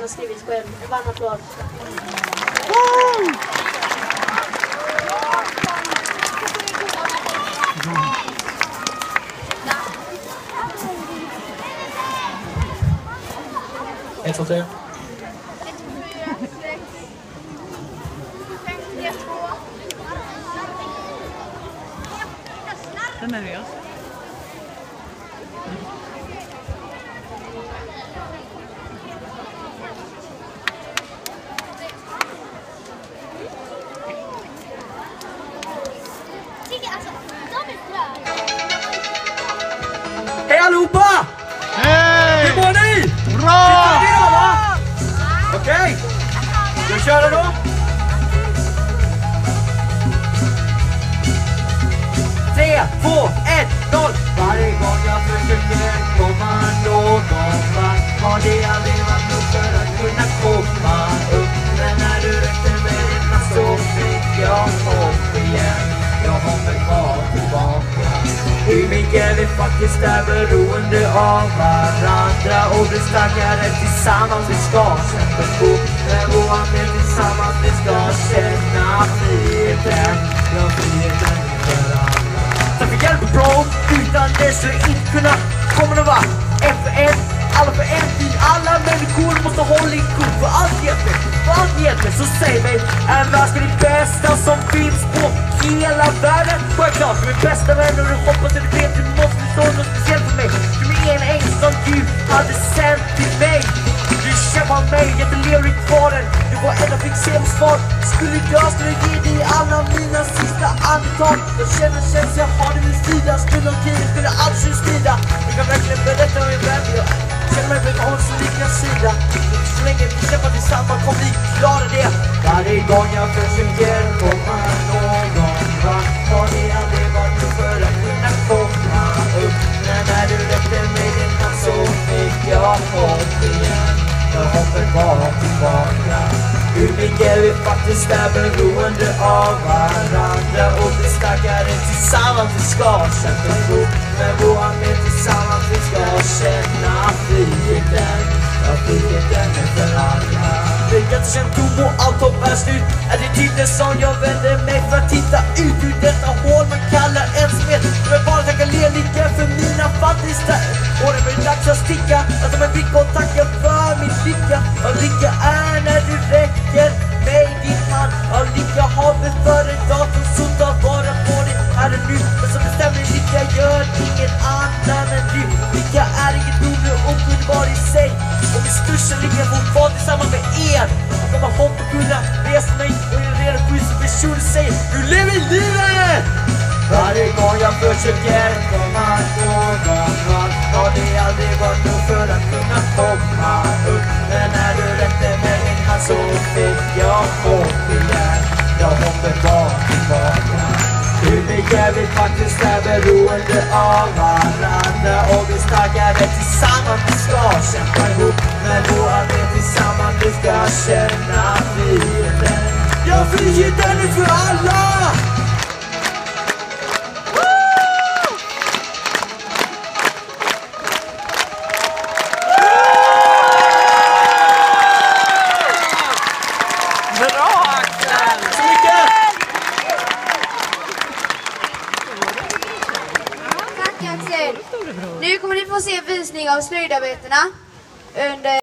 har skrivit själv. En varm applåd. Ett, två, tre. Den är nervös. Hej allihopa! Hej! Hur mår ni? Bra! Okej, ska vi köra då? 3, 2, 1, 0. Varje gång jag försöker komma någon vart har det aldrig varit nog för att kunna komma upp. Men när du räckte med dina så fick jag hopp igen. Jag hoppar kvar tillbaka. Hur mycket vi faktiskt är beroende av varandra och blir starkare tillsammans. Vi ska kämpa på, men våra med tillsammans vi ska känna friheten. Ja, friheten för alla. Tack för hjälp bro, utan det skulle inte kunna komma någon vart. En för en, alla för en tid. Alla människor måste hålla ihop för allt hjälper, så säg mig, är världen det bästa som finns på hela världen? Självklart, du är bästa vän och du hoppas att du vet, du måste stå något speciellt för mig. Du är en ängel som du hade sänt till mig. Du kämpar mig, jag lever i kvarnen. Du var en av fick se mig svar. Skulle jag ge dig alla mina sista andetag. Jag känner jag har det min sida. Skulle om tiden skulle aldrig strida. Jag kan verkligen berätta om min vän. Jag känner mig på en lika sida. Så länge vi kämpar tillsammans kommer vi klara det. Varje gång jag försöker komma någon vart har det aldrig varit nog för att kunna komma upp. Men när du räckte mig din hand så fick jag hopp igen. Jag hoppar bara tillbaka. Hur mycket vi faktiskt är beroende av varandra och blir starkare tillsammans. Vi ska kämpa ihop med våra med tillsammans. Vi ska känna friheten. Ja, friheten är för alla. Det är jättekänt tom och allt hopp är slut. Är det tiden som jag vänder mig för att titta ut ur detta hål man kallar en smet. Jag bara tackar le lika för mina fattiga. Och det blir dags att sticka. Att de är blick och tacka för min lycka. Och lycka är när du räcker mig din hand. Och lycka har vi för en dator så ta vara på det här och nu. Men som bestämmer lycka gör ingen annan än du. Lycka är inget rolig och underbar i sig. Och min största lycka får vara tillsammans med er. Jag kommer hopp och kunna resa mig och jag redan på som person säger. Du lever i livet! Varje gång jag försöker komma någon vart har det aldrig varit nog för att kunna komma upp. Men när du räckte med min hand så fick jag hopp igen. Jag hoppar bara tillbaka. Hur mycket vi faktiskt är beroende av varandra och vi starkare tillsammans. Vi ska kämpa ihop med våra med tillsammans. Vi ska känna friheten. Ja, friheten är för alla! Nu kommer ni få se visning av slöjdarbetena under